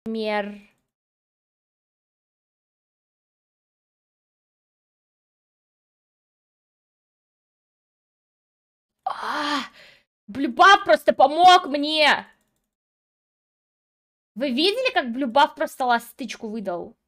Например... Блюбаф просто помог мне! Вы видели, как Блюбаф просто ластычку выдал?